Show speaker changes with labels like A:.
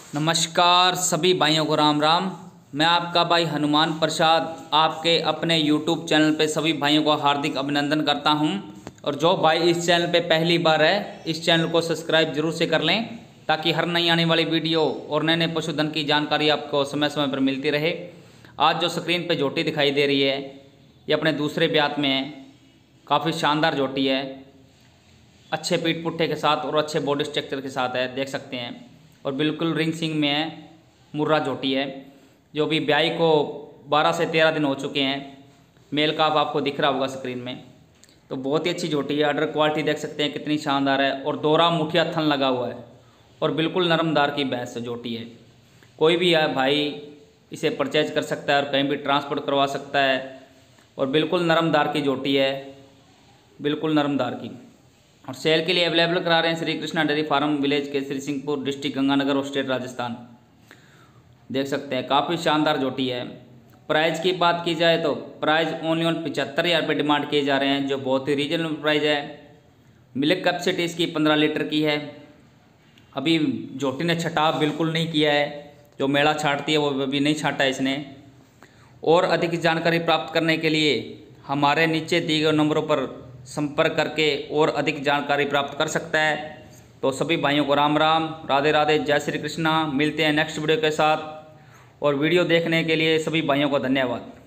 A: नमस्कार सभी भाइयों को राम राम। मैं आपका भाई हनुमान प्रसाद आपके अपने YouTube चैनल पे सभी भाइयों को हार्दिक अभिनंदन करता हूं। और जो भाई इस चैनल पे पहली बार है इस चैनल को सब्सक्राइब जरूर से कर लें ताकि हर नई आने वाली वीडियो और नए नए पशुधन की जानकारी आपको समय समय पर मिलती रहे। आज जो स्क्रीन पे जोटी दिखाई दे रही है ये अपने दूसरे ब्यात में है। काफ़ी शानदार जोटी है, अच्छे पीठ पुट्ठे के साथ और अच्छे बॉडी स्ट्रक्चर के साथ है, देख सकते हैं। और बिल्कुल रिंग सिंग में है, मुर्रा जोटी है जो भी ब्याई को 12 से 13 दिन हो चुके हैं। मेल का आपको दिख रहा होगा स्क्रीन में। तो बहुत ही अच्छी जोटी है, अडर क्वालिटी देख सकते हैं कितनी शानदार है। और दोहरा मुठिया थन लगा हुआ है और बिल्कुल नरमदार की भैंस जोटी है। कोई भी है भाई इसे परचेज कर सकता है और कहीं भी ट्रांसपोर्ट करवा सकता है। और बिल्कुल नरमदार की जोटी है, बिल्कुल नरमदार की। और सेल के लिए अवेलेबल करा रहे हैं Shri Krishna dairy farm, village Kesari Singhpur, district Ganganagar और स्टेट राजस्थान। देख सकते हैं काफ़ी शानदार जोटी है। प्राइस की बात की जाए तो प्राइस ओनली 75,000 रुपये डिमांड किए जा रहे हैं, जो बहुत ही रीजनेबल प्राइस है। मिल्क कैपेसिटी इसकी 15 लीटर की है। अभी जोटी ने छटाव बिल्कुल नहीं किया है, जो मेड़ा छाटती है वो अभी नहीं छाटा है इसने। और अधिक जानकारी प्राप्त करने के लिए हमारे नीचे दिए गए नंबरों पर संपर्क करके और अधिक जानकारी प्राप्त कर सकता है। तो सभी भाइयों को राम राम, राधे राधे, जय श्री कृष्णा। मिलते हैं नेक्स्ट वीडियो के साथ। और वीडियो देखने के लिए सभी भाइयों को धन्यवाद।